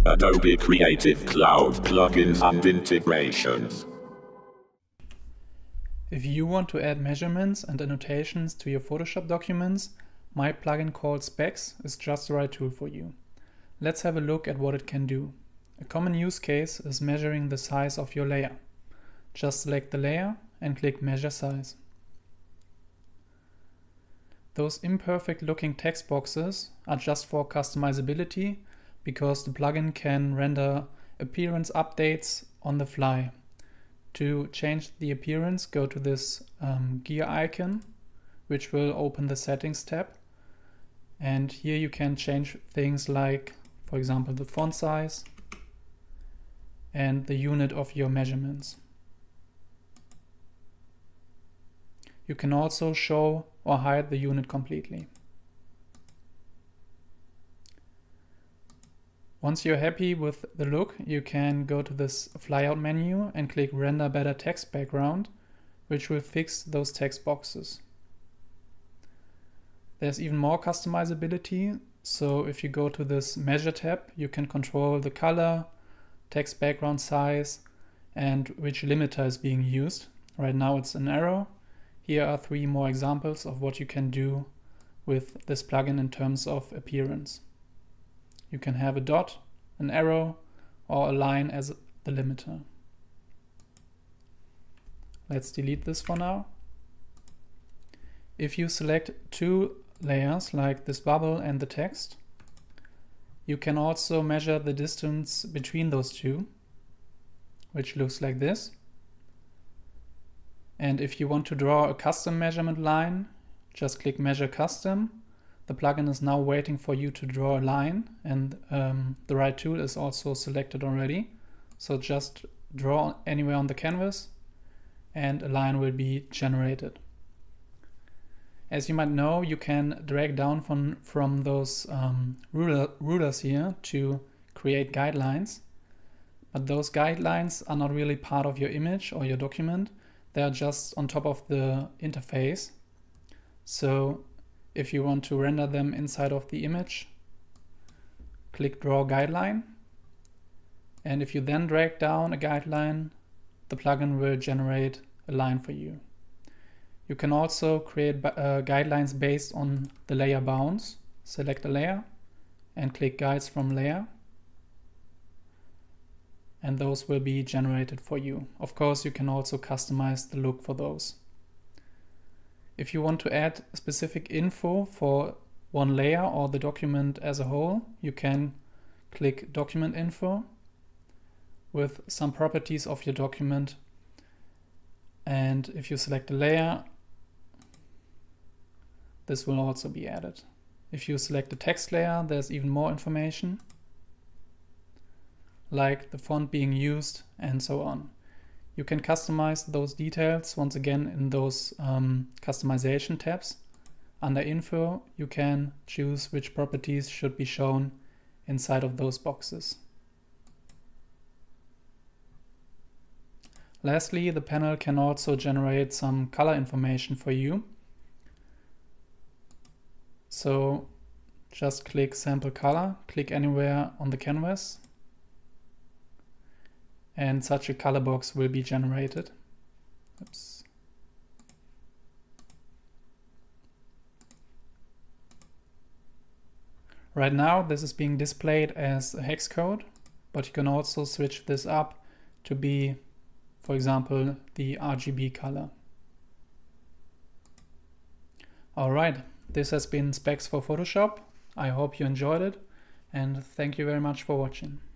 Adobe Creative Cloud plugins and integrations. If you want to add measurements and annotations to your Photoshop documents, my plugin called Specs is just the right tool for you. Let's have a look at what it can do. A common use case is measuring the size of your layer. Just select the layer and click Measure Size. Those imperfect looking text boxes are just for customizability because the plugin can render appearance updates on the fly. To change the appearance, go to this gear icon, which will open the Settings tab. And here you can change things like, for example, the font size and the unit of your measurements. You can also show or hide the unit completely. Once you're happy with the look, you can go to this flyout menu and click Render Better Text Background, which will fix those text boxes. There's even more customizability, so if you go to this Measure tab, you can control the color, text background size, and which limiter is being used. Right now it's an arrow. Here are 3 more examples of what you can do with this plugin in terms of appearance. You can have a dot, an arrow, or a line as the limiter. Let's delete this for now. If you select 2 layers like this bubble and the text, you can also measure the distance between those 2, which looks like this. And if you want to draw a custom measurement line, just click Measure Custom. The plugin is now waiting for you to draw a line, and the right tool is also selected already. So just draw anywhere on the canvas and a line will be generated. As you might know, you can drag down from those rulers here to create guidelines. But those guidelines are not really part of your image or your document. They are just on top of the interface. So if you want to render them inside of the image, click Draw Guideline. And if you then drag down a guideline, the plugin will generate a line for you. You can also create guidelines based on the layer bounds. Select a layer and click Guides from Layer. And those will be generated for you. Of course, you can also customize the look for those. If you want to add specific info for one layer or the document as a whole, you can click Document Info with some properties of your document. And if you select a layer, this will also be added. If you select the text layer, there's even more information, like the font being used and so on. You can customize those details once again in those customization tabs. Under Info, you can choose which properties should be shown inside of those boxes. Lastly, the panel can also generate some color information for you. So just click Sample Color, click anywhere on the canvas, and such a color box will be generated. Oops. Right now this is being displayed as a hex code, but you can also switch this up to be, for example, the RGB color. Alright, this has been Specs for Photoshop. I hope you enjoyed it, and thank you very much for watching.